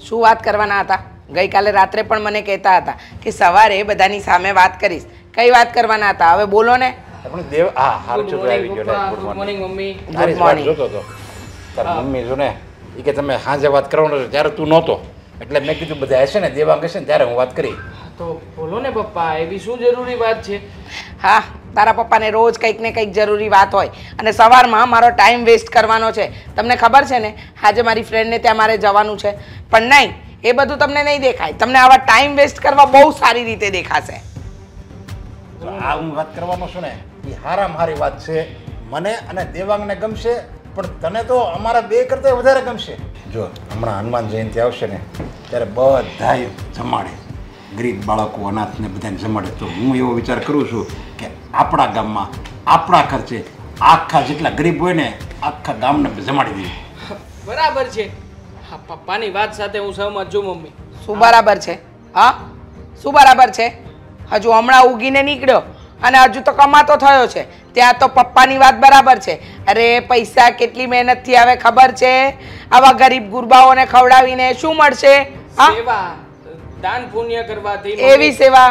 શું વાત કરવાના હતા? ગઈકાલે રાત્રે પણ મને કહેતા હતા કે સવારે બધાની સામે વાત કરીશ. કઈ વાત કરવાના હતા? હવે બોલો ને. આપણે દેવ હા હારું ચૂપ આવી ગયો ને. Good morning mummy. Good morning. જોતો તો તાર મમ્મી જો ને એ કે તમે સાંજે વાત કરવાનો છો ત્યારે તું નહોતો, એટલે મેં કીધું બધા હશે ને દેવાંગ હશે ને ત્યારે હું વાત કરી. તો બોલો ને પપ્પા, એવી શું જરૂરી વાત છે? હા, તારા પપ્પાને રોજ કંઈક ને કંઈક જરૂરી વાત હોય અને સવારમાં મારો ટાઈમ વેસ્ટ કરવાનો છે. તમને ખબર છે ને આજે મારી ફ્રેન્ડને ત્યાં મારે જવાનું છે, પણ નહીં, એ બધું તમને નહીં દેખાય. તમને આવા ટાઈમ વેસ્ટ કરવા બહુ સારી રીતે દેખાશે. આ હું વાત કરવાનો છું ને એ હારામાં હારી વાત છે. મને અને દેવાંગને ગમશે, પણ તને તો અમારા બે કરતાં વધારે ગમશે. જો હમણાં હનુમાન જયંતિ આવશે ને ત્યારે બધાય જમાડે, ગરીબ બાળકો અનાથને બધાને જમાડે. તો હું એવો વિચાર કરું છું કે આપણા ગામમાં આપણા ખર્ચે આખા જેટલા ગરીબ હોય ને આખા ગામને જમાડી દઈએ. બરાબર છે. હા, પપ્પાની વાત સાથે હું સહમત છું મમ્મી. શું બરાબર છે? હા, શું બરાબર છે? હજુ હમણાં ઉગીને નીકળ્યો અને હજુ તો કમાતો થયો છે, ત્યાં તો પપ્પાની વાત બરાબર છે. અરે પૈસા કેટલી મહેનતથી આવે ખબર છે? આવા ગરીબ ગુરબાઓને ખવડાવીને શું મળશે? સેવા, દાન પુણ્ય કરવાથી. એવી સેવા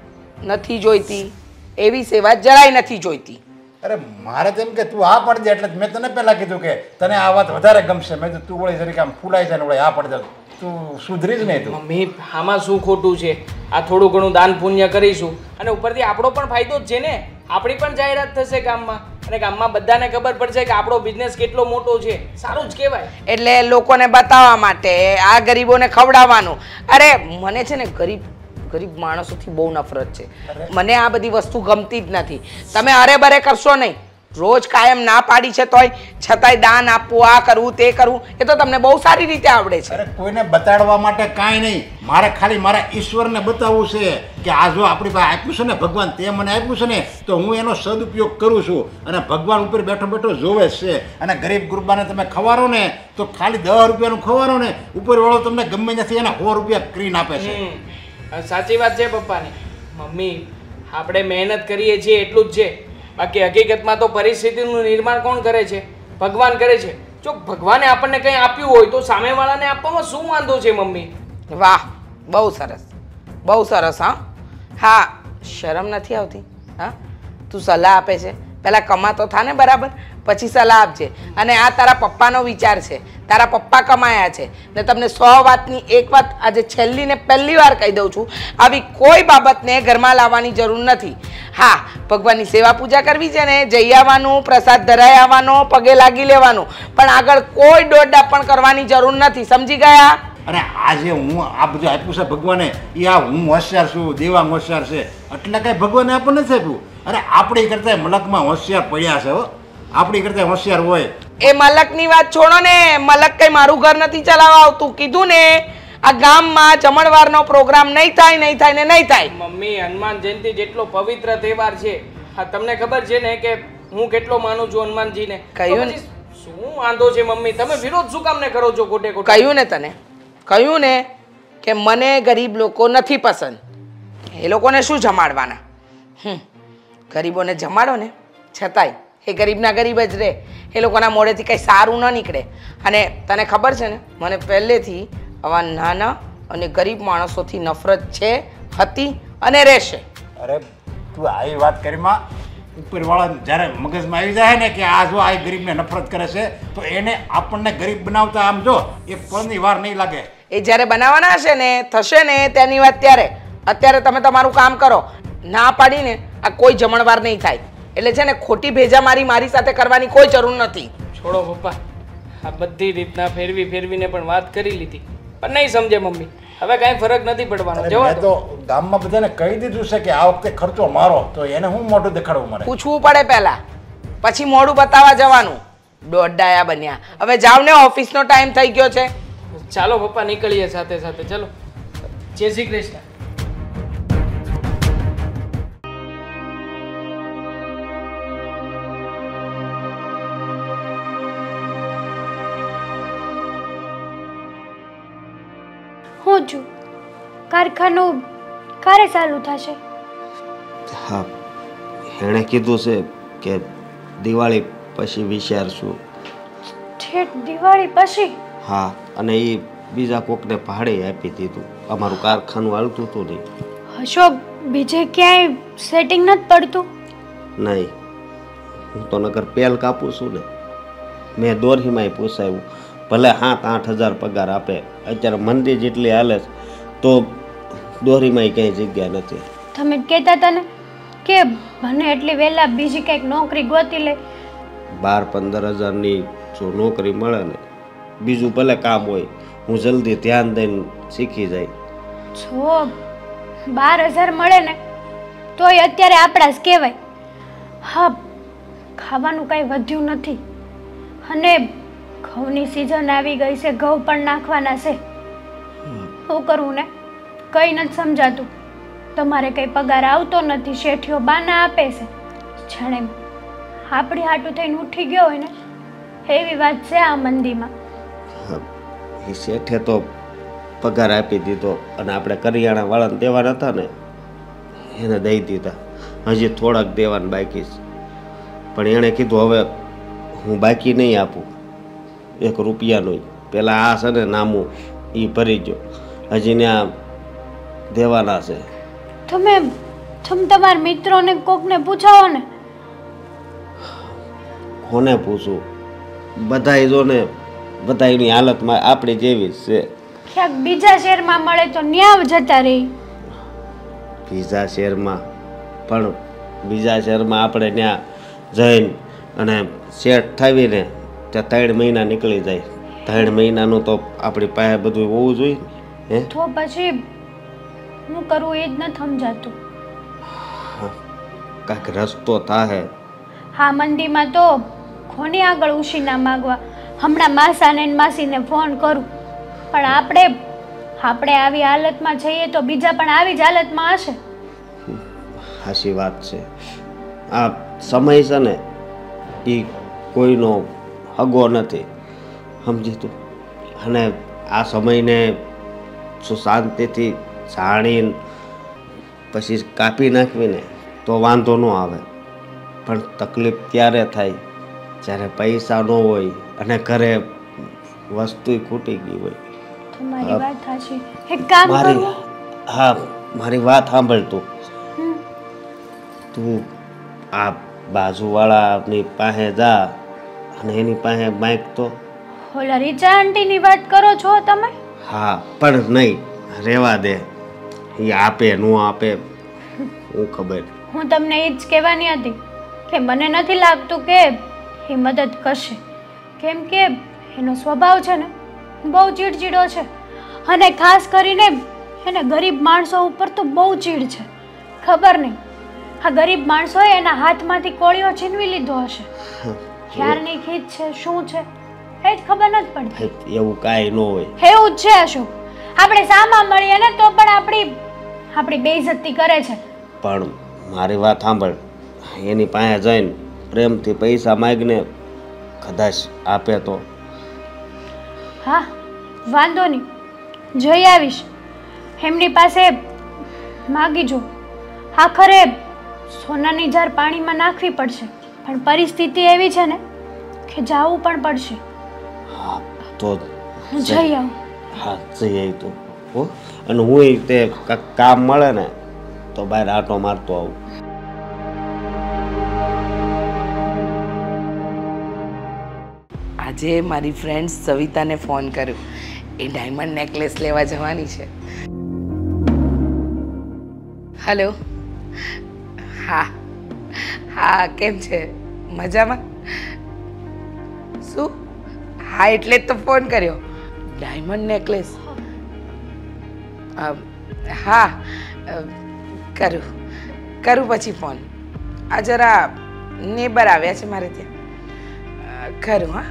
નથી જોઈતી, એવી સેવા જરાય નથી જોઈતી. અરે મારે તેમ કે તું આ પડી દે એટલે મેં તને પહેલાં કીધું કે તને આ વાત વધારે ગમશે. મેં તું વળી જરીક આમ ફૂલાઈ જાય ને વળી આ પડી દે, તું સુધરી જ નહીં. તું મમ્મી, આમાં શું ખોટું છે? આ થોડું ઘણું દાન પુણ્ય કરીશું અને ઉપરથી આપણો પણ ફાયદો જ છે ને. આપણી પણ જાહેરાત થશે ગામમાં અને ગામમાં બધાને ખબર પડશે કે આપણો બિઝનેસ કેટલો મોટો છે. સારું જ કહેવાય. એટલે લોકોને બતાવવા માટે આ ગરીબોને ખવડાવવાનું. અરે મને છે ને ગરીબ માણસોથી બહુ નફરત છે. મને આ બધી વસ્તુ ગમતી જ નથી. તમે અરે બરે કરશો નહીં. રોજ કાયમ ના પાડી છે તોય છતાંય દાન આપવું, આ કરવું તે કરવું, એ તો તમને બહુ સારી રીતે આવડે છે. અરે કોઈને બતાડવા માટે કાંઈ નહીં, મારે ખાલી મારા ઈશ્વરને બતાવવું છે કે આ જો આપણી પાસે આપ્યું છે ને ભગવાન, તે મને આપ્યું છે ને તો હું એનો સદુપયોગ કરું છું અને ભગવાન ઉપર બેઠો બેઠો જોવે છે. અને ગરીબ ગુરબાને તમે ખવારો ને તો ખાલી 10 રૂપિયાનું ખવારો ને ઉપરવાળો તમને ગમે નથી એને 100 રૂપિયા કરીને આપે છે. સાચી વાત છે પપ્પાની. મમ્મી, આપણે મહેનત કરીએ છીએ એટલું જ છે, બાકી હકીકતમાં તો પરિસ્થિતિનું નિર્માણ કોણ કરે છે? ભગવાન કરે છે. જો ભગવાને આપણને કંઈ આપ્યું હોય તો સામેવાળાને આપવામાં શું વાંધો છે મમ્મી? વાહ, બહુ સરસ, બહુ સરસ. હા હા, શરમ નથી આવતી? હા, તું સલાહ આપે છે, પહેલાં કમાતો થા ને બરાબર, પછી સલાહ આપજે. અને આ તારા પપ્પાનો વિચાર છે, તારા પપ્પા કમાયા છે ને તમને 100 વાતની એક વાત આજે છેલ્લી ને પહેલી વાર કહી દઉં છું, આવી કોઈ બાબતને ઘરમાં લાવવાની જરૂર નથી. હા, ભગવાનની સેવા પૂજા કરવી છે ને જઈ આવવાનું, પ્રસાદ ધરાઈ આવવાનો, પગે લાગી લેવાનું, પણ આગળ કોઈ દોડડા પણ કરવાની જરૂર નથી. સમજી ગયા? અને આજે હું આ બધું આપ્યું છે ભગવાને, એ આ હું હોશિયાર છું, દેવાંગ હોશિયાર છે એટલે કાંઈ ભગવાને આપણને નથી આપ્યું. અરે આપણી કરતાં મલકમાં હોશિયાર પડ્યા છે. હો, આપણી કરતાં હોશિયાર હોય. એ મલકની વાત છોડો ને. મલક કઈ મારું ઘર નથી ચલાવવા આવતું. કીધું ને આ ગામમાં જમણવારનો પ્રોગ્રામ નહીં થાય, નહીં થાય ને નહીં થાય. મમ્મી, હનુમાન જયંતિ જેટલો પવિત્ર તહેવાર છે, હા તમને ખબર છે ને કે હું કેટલો માનું છું હનુમાનજીને. કહ્યું ને. શું વાંધો છે મમ્મી? તમે વિરોધ શું કામને કરો છો ખોટે ખોટે? કહ્યું ને તને, કહ્યું ને કે મને ગરીબ લોકો નથી પસંદ. એ લોકોને શું જમાડવાના? ગરીબોને જમાડો ને છતાંય એ ગરીબના ગરીબ જ રહે. એ લોકોના મોઢેથી કંઈ સારું ન નીકળે. અને તને ખબર છે ને મને પહેલેથી આવા નાના અને ગરીબ માણસોથી નફરત છે, હતી અને રહેશે. અરે તું આવી વાત કરીમાં ઉપરવાળા જ્યારે મગજમાં આવી જાય ને કે આ જો આ ગરીબને નફરત કરે છે તો એને આપણને ગરીબ બનાવતા આમ જો એક પળની વાર નહીં લાગે. એ જ્યારે બનાવવાના હશે ને થશે ને તેની વાત ત્યારે. અત્યારે તમે તમારું કામ કરો. ના પાડીને આ કોઈ જમણવાર નહીં થાય. એટલે છે ને ખોટી ભેજા મારી સાથે કરવાની કોઈ જરૂર નથી. છોડો પપ્પા, આ બધી રીતના ફેરવીને પણ વાત કરી લીધી પણ નહીં સમજે મમ્મી. હવે કાંઈ ફરક નથી પડવાનો. મેં તો ગામમાં બધાને કહી દીધું છે કે આ વખતે ખર્ચો મારો, તો એને હું મોઢું દેખાડવું મારે? પૂછવું પડે પહેલા, પછી મોઢું બતાવવા જવાનું. દોડાયા બન્યા. હવે જાવ ને, ઓફિસનો ટાઈમ થઈ ગયો છે. ચાલો પપ્પા, નીકળીએ સાથે સાથે. ચલો, જય શ્રી કૃષ્ણ. હું છું કારખાનું ક્યારે ચાલુ થશે? હા, એણે કીધું છે કે દિવાળી પછી વિચારશું. ઠેઠ દિવાળી પછી? હા, અને એ બીજા કોકને ભાડે આપી દીધું. અમારું કારખાનું હાલતું હતું નહીં. અશોક, બીજે ક્યાંય સેટિંગ નથી પડતું? નહીં, હું તો નગર પેલ કાપું છું ને. મેં દોરહીમાંય પૂછાયું, ભલે 7-8 હજાર પગાર આપે, અત્યારે મંદી જેટલી હાલે છે તો દોરીમાંય ક્યાંય જગ્યા નથી. તમે કહેતા હતા ને કે મને એટલી વહેલા બીજી કંઈક નોકરી ગોતી લે. 12-15 હજારની જો નોકરી મળે ને, બીજું ભલે કામ હોય, હું જલ્દી ધ્યાન દઈને શીખી જાય. જો 12,000 મળે ને તોય અત્યારે આપણા જ કહેવાય. હા, ખાવાનું કાંઈ વધ્યું નથી અને ઘઉંની સિઝન આવી ગઈ છે, ઘઉં પણ નાખવાના છે. શું કરવું ને કંઈ નથી સમજાતું. તમારે કંઈ પગાર આવતો નથી, શેઠિયો બાના આપે છે. જાણે આપણી હાટું થઈને ઉઠી ગયો હોય ને એવી વાત છે આ મંદીમાં. એ શેઠે તો પગાર આપી દીધો અને આપણે કરિયાણા વાળાને દેવાના હતા ને એને દઈ દીધા. હજી થોડાક દેવાના બાકી છે, પણ એણે કીધું હવે હું બાકી નહીં આપું 1 રૂપિયાનું. પેલા આ છે ને નામું એ ભરી ગયો, હજી ને આ દેવાના છે. તમે તમારા મિત્રોને કોકને પૂછાવો ને. કોને પૂછું? બધાય જો ને, બધાયની હાલતમાં આપણી જેવી જ છે. ક્યાંક બીજા શહેરમાં મળે તો ન્યા જતા રહી. બીજા શહેરમાં? પણ બીજા શહેરમાં આપણે ત્યાં જઈને અને સેટ થઈને ત્યાં 3 મહિના નીકળી જાય. 3 મહિનાનું તો આપણી પાસે બધું હોવું જોઈએ ને. હે તો પછી હું કરું એ જ નથી સમજાતું. કાંઈક રસ્તો થાય. હા, મંદીમાં તો કોની આગળ ઉશીના માગવા. હમણાં માસાને ને માસીને ફોન કરું, પણ આપણે આવી હાલતમાં જઈએ તો બીજા પણ આવી જ હાલતમાં હશે. સાચી વાત છે. આ સમય છે ને એ કોઈનો હગો નથી, સમજી તું. અને આ સમયને શું શાંતિથી જાણીને પછી કાપી નાખવીને તો વાંધો ન આવે, પણ તકલીફ ત્યારે થાય જ્યારે પૈસા ન હોય અને ઘરે વસ્તુ ખૂટી ગઈ હોય. તમારી વાત સાચી. એક કામ કરું. હા, મારી વાત સાંભળ તું. તું આ બાજુવાળાની પાસે જા અને એની પાસે માઈક તો. ઓલા રીચા આંટીની વાત કરો છો તમે? હા, પણ નહીં, રહેવા દે. એ આપે ન આપે હું ખબર. હું તમને એ જ કહેવાની હતી કે મને નથી લાગતું કે એ મદદ કરશે, કેમ કે એનો સ્વભાવ છે ને બહુ ચીડચીડો છે અને ખાસ કરીને એને ગરીબ માણસો ઉપર તો બહુ ચીડ છે. ખબર નહીં આ ગરીબ માણસોએ એના હાથમાંથી કોળીઓ છીનવી લીધો હશે. ક્યારની ખીચ છે, શું છે એ જ ખબર નથી પડતી. એવું કાંઈ ન હોય. એવું જ છે અશોક. આપણે સામા મળીએ ને તો પણ આપણી બેઇજ્જતી કરે છે. પણ મારી વાત સાંભળ, એની પાસે જઈને પ્રેમથી પૈસા માગને, કદાચ આપે તો. હા, વાંધો નહીં, જઈ આવીશ. એમની પાસે માગી જો. આખરે સોનાની જાર પાણીમાં નાખવી પડશે, પણ પરિસ્થિતિ એવી છે ને કે જાવું પણ પડશે. હા તો જઈ આવું. હા, જઈ આવી તું. હો, અને હું તે કામ મળે ને તો બહાર આટો મારતો આવું. આજે મારી ફ્રેન્ડ સવિતાને ફોન કર્યો, એ ડાયમંડ નેકલેસ લેવા જવાની છે. હેલો. હા હા, કેમ છે? મજામાં? શું? હા, એટલે જ તો ફોન કર્યો. Diamond necklace. હા, કરું પછી ફોન. આ જરા નેબર આવ્યા છે મારે ત્યાં. ખરું. હા,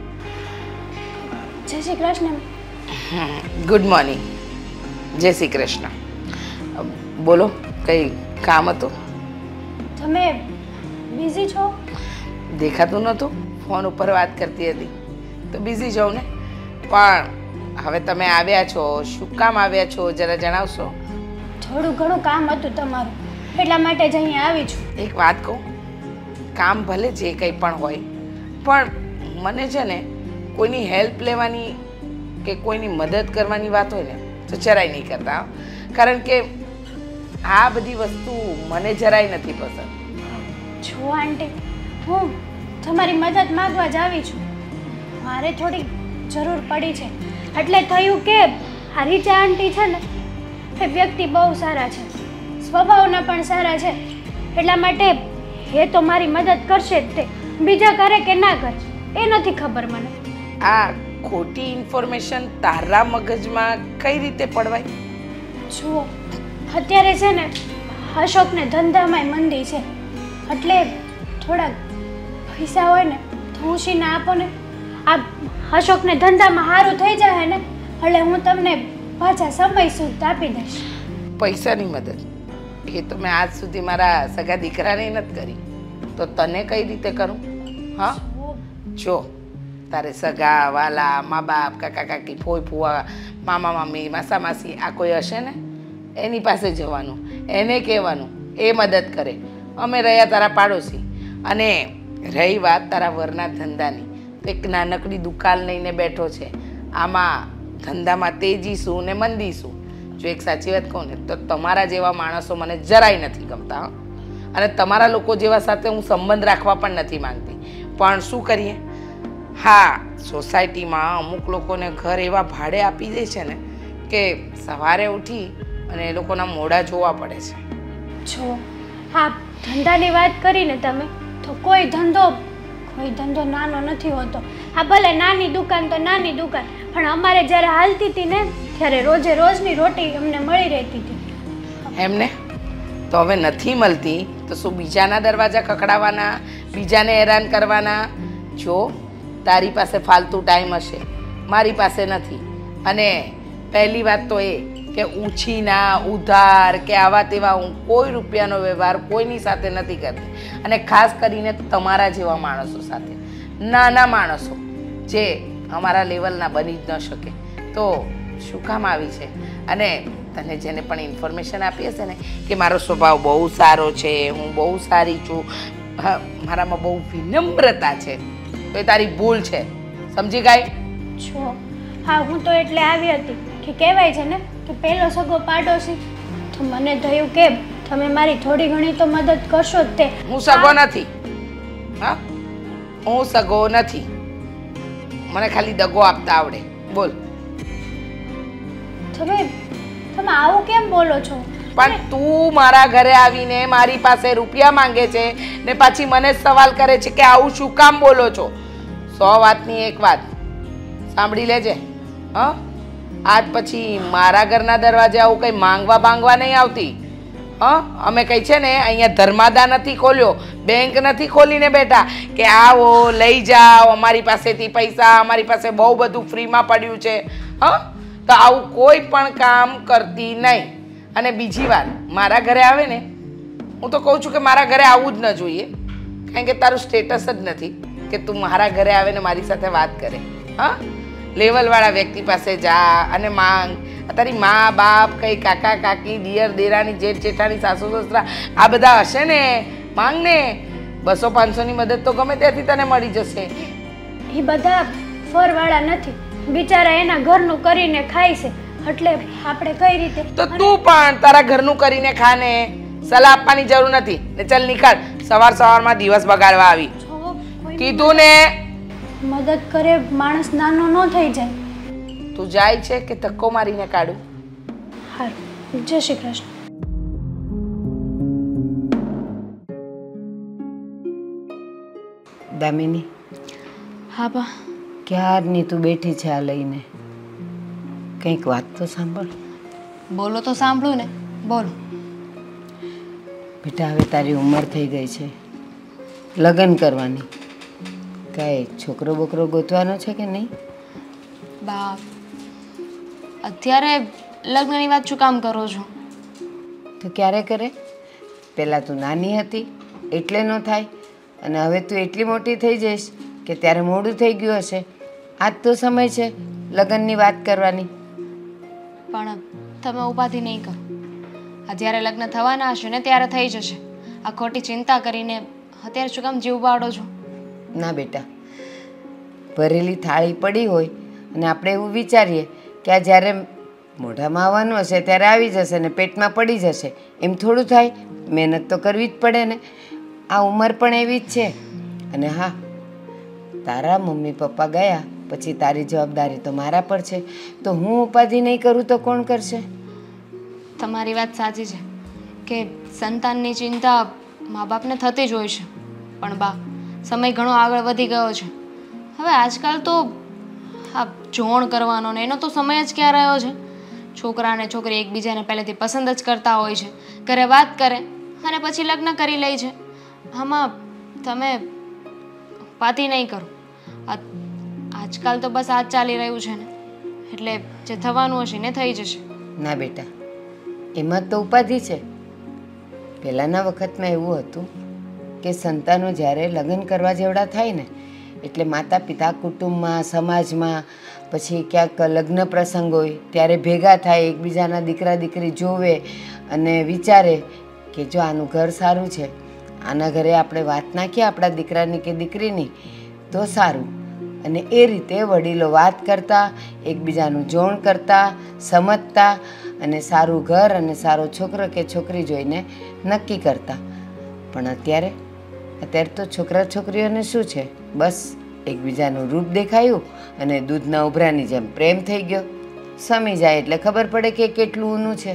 જય શ્રી કૃષ્ણ. Good morning. જય શ્રી કૃષ્ણ. બોલો, કંઈ કામ હતું? તમે બિઝી છો? દેખાતું નહોતું, ફોન ઉપર વાત કરતી હતી તો બિઝી જાઉં ને. પણ હવે તમે આવ્યા છો, શું કામ આવ્યા છો જરા જણાવશો? થોડું ઘણું કામ હતું તમારું, એટલા માટે જ અહીંયા આવી છું. એક વાત કહું, કામ ભલે જે કંઈ પણ હોય, પણ મને છે ને કોઈની હેલ્પ લેવાની કે કોઈની મદદ કરવાની વાત હોય ને તો જરાય નહીં કરતા હો. કારણ કે આ બધી વસ્તુ મને જરાય નથી પસંદ. જો આંટી, હું તમારી મદદ માંગવા જ આવી છું. મારે થોડી જરૂર પડી છે એટલે થયું કે આ રીચા આંટી છે ને એ વ્યક્તિ બહુ સારા છે, સ્વભાવના પણ સારા છે, એટલા માટે એ તો મારી મદદ કરશે જ. તે બીજા કરે કે ના કરે એ નથી ખબર મને. આ ખોટી ઇન્ફોર્મેશન તારા મગજમાં કઈ રીતે પડવાય? જુઓ, અત્યારે છે ને અશોકને ધંધામાંય મંદી છે, એટલે થોડાક પૈસા હોય ને તો ઉછીને આપો ને. આ અશોકને ધંધામાં સારું થઈ જાય ને એટલે હું તમને પાછા સમય સુધી આપી દઈશ. પૈસાની મદદ એ તો મેં આજ સુધી મારા સગા દીકરાને નથી કરી, તો તને કઈ રીતે કરું? હા, જો તારે સગા વાલા મા બાપ કાકા કાકી ફોઈ ફુવા મામા મામી માસા માસી આ કોઈ હશે ને એની પાસે જવાનું, એને કહેવાનું, એ મદદ કરે. અમે રહ્યા તારા પાડોશી. અને રહી વાત તારા વરના ધંધાની, તો એક નાનકડી દુકાન લઈને બેઠો છે. આમાં ધંધામાં તેજી શું ને મંદી શું? જો એક સાચી વાત કહું ને તો તમારા જેવા માણસો મને જરાય નથી ગમતા હો. અને તમારા લોકો જેવા સાથે હું સંબંધ રાખવા પણ નથી માંગતી. પણ શું કરીએ? હા, સોસાયટીમાં અમુક લોકોને ઘર એવા ભાડે આપી દે છે ને કે સવારે ઉઠી અને એ લોકોના મોઢા જોવા પડે છે. જો હા, ધંધાની વાત કરીને તમે, તો કોઈ ધંધો નાનો નથી હોતો. હા, ભલે નાની દુકાન તો નાની દુકાન, પણ અમારે જ્યારે હાલતી હતી ને ત્યારે રોજે રોજની રોટી અમને મળી રહેતી હતી. એમને તો હવે નથી મળતી તો શું બીજાના દરવાજા ખખડાવવાના, બીજાને હેરાન કરવાના? જો તારી પાસે ફાલતુ ટાઈમ હશે, મારી પાસે નથી. અને પહેલી વાત તો એ કે ઉછીના ઉધાર કે આવા તેવા હું કોઈ રૂપિયાનો વ્યવહાર કોઈની સાથે નથી કરતી. અને ખાસ કરીને તમારા જેવા માણસો સાથે, નાના માણસો જે અમારા લેવલના બની જ ન શકે તો શું કામ આવી છે? અને તને જેને પણ ઇન્ફોર્મેશન આપી હશે ને કે મારો સ્વભાવ બહુ સારો છે, હું બહુ સારી છું, મારામાં બહુ વિનમ્રતા છે, તો એ તારી ભૂલ છે. સમજી ગઈ? છો હા, હું તો એટલે આવી હતી કે કહેવાય છે ને કે પહેલો સગો પાડોશી, તો મને થયું કે તમે મારી થોડી ઘણી તો મદદ કરશો જ. તે હું સગો નથી. હા, હું સગો નથી. મને ખાલી દગો આપતા આવડે. બોલ. તમે આવું કેમ બોલો છો? પણ તું મારા ઘરે આવીને મારી પાસે રૂપિયા માંગે છે ને પાછી મને જ સવાલ કરે છે કે આવું શું કામ બોલો છો? 100 વાતની એક વાત સાંભળી લેજે. હા, આજ પછી મારા ઘરના દરવાજે આવું કંઈ માંગવા નહીં આવતી. હા, અમે કંઈ છે ને અહીંયા ધર્માદા નથી ખોલ્યો, બેંક નથી ખોલીને બેઠા કે આવો લઈ જાઓ અમારી પાસેથી પૈસા, અમારી પાસે બહુ બધું ફ્રીમાં પડ્યું છે. હા, તો આવું કોઈ પણ કામ કરતી નહીં. અને બીજી વાર મારા ઘરે આવે ને, હું તો કહું છું કે મારા ઘરે આવવું જ ન જોઈએ, કારણ કે તારું સ્ટેટસ જ નથી કે તું મારા ઘરે આવે ને મારી સાથે વાત કરે. હા, લેવલવાળા વ્યક્તિ પાસે જા અને માંગ. તારી મા બાપ કંઈ કાકા કાકી દિયર દેરાની જેઠ જેઠાણી સાસુ સસરા આ બધા હશે ને, માંગ ને. 200-500ની મદદ તો ગમે ત્યાંથી તને મળી જશે. એ બધા ફરવાળા નથી, બિચારા એના ઘરનું કરીને ખાય છે, એટલે આપણે કઈ રીતે? તો તું પણ તારા ઘરનું કરીને ખાને, સલાહ આપવાની જરૂર નથી. ને ચાલ નીકળ, સવારમાં દિવસ બગાડવા આવી. કીધું ને. મદદ કરે માણસ નાનો ન થઈ જાય. તું જાય છે કે ધક્કો મારીને કાઢું? હારું, જય શ્રી કૃષ્ણ. દામિની. હા બા. ક્યારની તું બેઠી છે આ લઈને? કંઈક વાત તો સાંભળ. બોલો તો સાંભળું ને, બોલો. બેટા, હવે તારી ઉંમર થઈ ગઈ છે લગ્ન કરવાની. કાંઈ છોકરો બોકરો ગોતવાનો છે કે નહીં? બા, અત્યારે લગ્નની વાત શું કામ કરો છો? તો ક્યારે કરે? પહેલાં તું નાની હતી એટલે ન થાય, અને હવે તું એટલી મોટી થઈ જઈશ કે ત્યારે મોડું થઈ ગયું હશે. આજ તો સમય છે લગ્નની વાત કરવાની. પણ તમે ઉપાધિ નહીં કરો. આ જ્યારે લગ્ન થવાના હશે ને ત્યારે થઈ જશે. આ ખોટી ચિંતા કરીને અત્યારે શું કામ જીવ બાળો છો? ના બેટા, ભરેલી થાળી પડી હોય અને આપણે એવું વિચારીએ કે આ જ્યારે મોઢામાં આવવાનું હશે ત્યારે આવી જશે ને પેટમાં પડી જશે. એમ થોડું થાય? મહેનત તો કરવી જ પડે ને. આ ઉંમર પણ એવી જ છે. અને હા, તારા મમ્મી પપ્પા ગયા પછી તારી જવાબદારી તો મારા પર છે. તો હું ઉપાધિ નહીં કરું તો કોણ કરશે? તમારી વાત સાચી છે કે સંતાનની ચિંતા મા બાપને થતી જ હોય છે, પણ બા સમય ઘણો આગળ વધી ગયો છે. હવે આજકાલ તો આ જોણ કરવાનો ને એનો તો સમય જ ક્યાં રહ્યો છે. છોકરા અને છોકરી એકબીજાને પહેલેથી પસંદ જ કરતા હોય છે, ઘરે વાત કરે અને પછી લગ્ન કરી લે છે. આમાં તમે પાતી નહીં કરો. આજકાલ તો બસ આ જ ચાલી રહ્યું છે ને, એટલે જે થવાનું હશે ને થઈ જશે. ના બેટા, એમાં તો ઉપાધિ છે. પહેલાંના વખતમાં એવું હતું કે સંતાનો જ્યારે લગ્ન કરવા જેવડા થાય ને એટલે માતા પિતા કુટુંબમાં, સમાજમાં, પછી ક્યાંક લગ્ન પ્રસંગ હોય ત્યારે ભેગા થાય, એકબીજાના દીકરા દીકરી જોવે અને વિચારે કે જો આનું ઘર સારું છે, આના ઘરે આપણે વાત નાખીએ આપણા દીકરાની કે દીકરીની તો સારું. અને એ રીતે વડીલો વાત કરતા, એકબીજાનું જોણ કરતા, સમજતા અને સારું ઘર અને સારો છોકરો કે છોકરી જોઈને નક્કી કરતા. પણ અત્યારે તો છોકરા છોકરીઓને શું છે, બસ એકબીજાનું રૂપ દેખાયું અને દૂધના ઉભરાની જેમ પ્રેમ થઈ ગયો. સમી જાય એટલે ખબર પડે કે કેટલું ઊનું છે.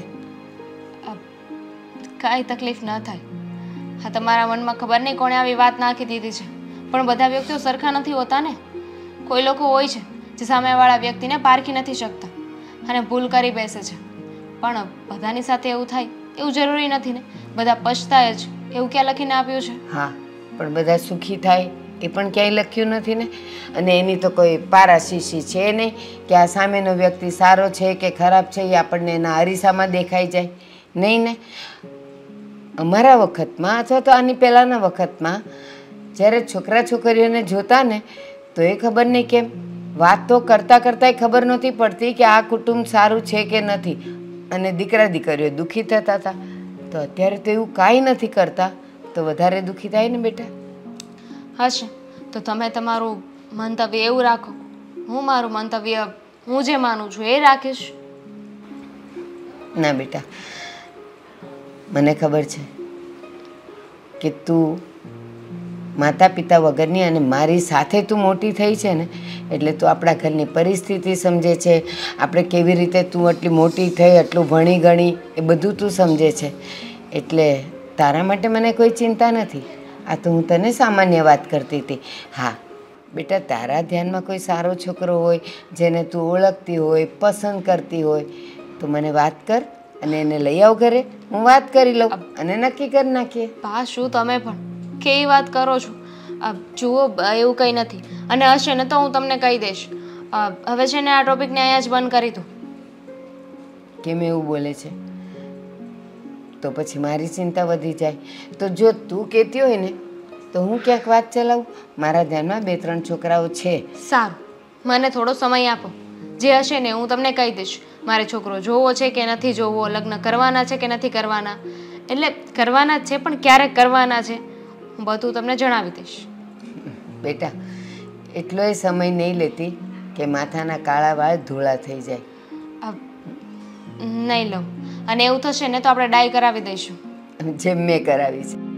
કાંઈ તકલીફ ન થાય. હા, તમારા મનમાં ખબર નહીં કોણે આવી વાત નાખી દીધી છે, પણ બધા વ્યક્તિઓ સરખા નથી હોતા ને. કોઈ લોકો હોય છે જે સામેવાળા વ્યક્તિને પારખી નથી શકતા અને ભૂલ કરી બેસે છે. પણ બધાની સાથે એવું થાય એવું જરૂરી નથી ને. બધા પછતાય જ એવું ક્યાં લખીને આપ્યું છે? હા, પણ બધા સુખી થાય એ પણ ક્યાંય લખ્યું નથી ને. અને એની તો કોઈ પારાશીશી છે નહીં કે આ સામેનો વ્યક્તિ સારો છે કે ખરાબ છે એ આપણને એના અરીસામાં દેખાઈ જાય નહીં ને. અમારા વખતમાં અથવા તો આની પહેલાંના વખતમાં જ્યારે છોકરા છોકરીઓને જોતા ને તો એ ખબર નહીં કેમ વાત તો કરતાં કરતાંય ખબર નહોતી પડતી કે આ કુટુંબ સારું છે કે નથી, અને દીકરા દીકરીઓ દુઃખી થતા હતા. તો અત્યારે તો એવું કાંઈ નથી કરતા તો વધારે દુઃખી થાય ને બેટા. હશે તો તમે તમારું મંતવ્ય એવું રાખો, હું મારું મંતવ્ય હું જે માનું છું એ રાખીશ. ના બેટા, મને ખબર છે કે તું માતા પિતા વગરની અને મારી સાથે તું મોટી થઈ છે ને, એટલે તું આપણા ઘરની પરિસ્થિતિ સમજે છે. આપણે કેવી રીતે તું આટલી મોટી થઈ, આટલું ભણી ગણી એ બધું તું સમજે છે. એટલે તારા માટે મને કોઈ ચિંતા નથી. આ તો હું તને સામાન્ય વાત કરતી હતી. હા બેટા, તારા ધ્યાનમાં કોઈ સારો છોકરો હોય જેને તું ઓળખતી હોય, પસંદ કરતી હોય તો મને વાત કર અને એને લઈ આવ ઘરે. હું વાત કરી લઉં અને નક્કી કરી નાખીએ. બા, શું તમે પણ કેવી વાત કરો છો? જુઓ, એવું કંઈ નથી, અને હશે ને તો હું તમને કહી દઈશ. હવે છે ને આ ટોપિકને અહીંયા જ બંધ કરી દો. કેમ એવું બોલે છે? તો પછી મારી ચિંતા વધી જાય. તો જો તું કહેતી હોય ને તો હું ક્યાંક વાત ચલાવું. મારા ધ્યાનમાં 2-3 છોકરાઓ છે. સારું, મને થોડો સમય આપો. જે હશે ને હું તમને કહી દઈશ. મારે છોકરો જોવો છે કે નથી જોવો, લગ્ન કરવાના છે કે નથી કરવાના. એટલે કરવાના જ છે, પણ ક્યારેક કરવાના છે હું બધું તમને જણાવી દઈશ. બેટા, એટલોય સમય નહીં લેતી કે માથાના કાળા વાળ ધોળા થઈ જાય. નહીં લઉં, અને એવું થશે ને તો આપણે ડાય કરાવી દઈશું. જેમ મેં કરાવી છે.